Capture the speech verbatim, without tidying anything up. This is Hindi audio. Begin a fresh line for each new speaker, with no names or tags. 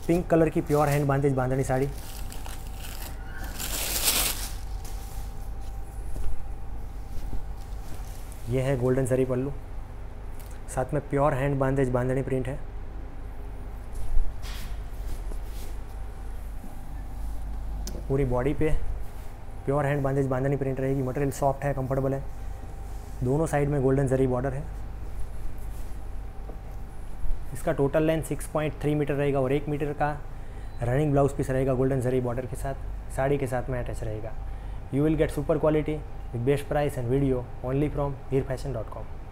पिंक कलर की प्योर हैंड बांधेज बांधनी साड़ी। ये है गोल्डन जरी पल्लू, साथ में pure hand bandhej bandhani print है। पूरी बॉडी पे pure hand bandhej bandhani print रहेगी। मटेरियल सॉफ्ट है, कंफर्टेबल है। दोनों साइड में गोल्डन जरी बॉर्डर है। इसका total length six point three metre रहेगा और एक मीटर का रनिंग ब्लाउज पीस रहेगा गोल्डन जरी बॉर्डर के साथ, साड़ी के साथ में अटैच रहेगा। You will get super quality with best price and video only from Heer fashion dot com.